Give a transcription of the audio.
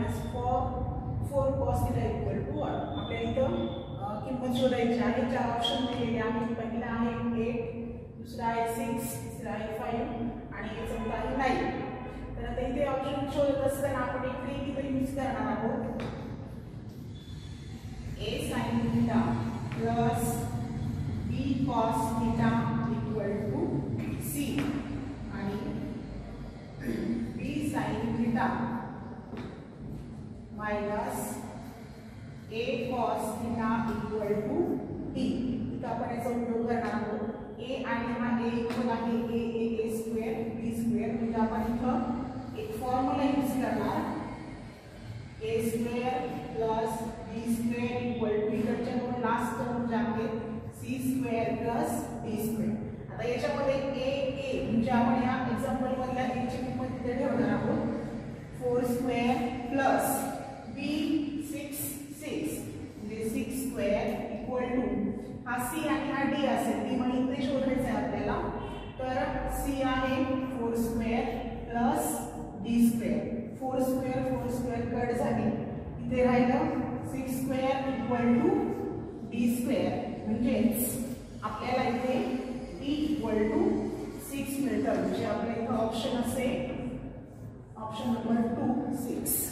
Minus 4 cos θ equal to 1. आपल्याला इथं किंमत शोधायची आहे. 4 ऑप्शन दिलेले आहेत. पहिला आहे 8, दुसरा आहे 6, तिसरा आहे 5 आणि चौथा आहे 9. तर आता इथे ऑप्शन शोधत असताना आपण एक ट्रिक इथे यूज करणार आहोत. a sin θ plus b cos θ equal to c आणि b sin θ minus a cos θ equal to d. इथं आपण याचा उपयोग करणार आहोत. a आणि हा a इक्वल आहे a स्क्वेअर b स्क्वेअर. म्हणजे आपण इथं एक फॉर्म्युला यूज करणार. a square plus b square equal to इकडच्या दोन लास्ट टर्म ज्या आहेत c square plus d square. आता याच्यामध्ये a म्हणजे आपण या एक्झाम्पल मधल्या a ची किंमत इथे ठेवणार आहोत. 4 स्क्वेअर प्लस b 6 म्हणजे 6 स्क्वेअर इक्वल टू हा c आणि हा d असेल. d म्हणजे इथे शोधायचं आहे आपल्याला. तर c आहे 4 square plus d square. 4 square cut झाले. इथे राहिलं 6 square equal to d square. म्हणजेच आपल्याला इथे d इक्वल टू 6 मिळतं. म्हणजे आपल्या इथं ऑप्शन असेल ऑप्शन नंबर 2 6.